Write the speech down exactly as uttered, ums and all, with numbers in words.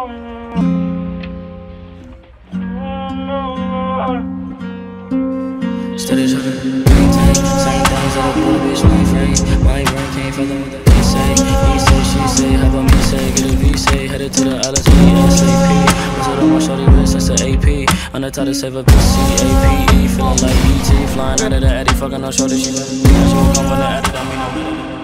Steady trying to maintain same things that I put a bitch my frame. My brain can't fathom what the they say. He say, she say, how about me say? Get a V say, headed to the L S D S A P. Was it on my shorty wrist, that's the A P. On the top to save a P C A P E. Feeling like E T, flying out of the Eddie, fucking on shorty, she let me. She won't come from the edit, I mean, I'm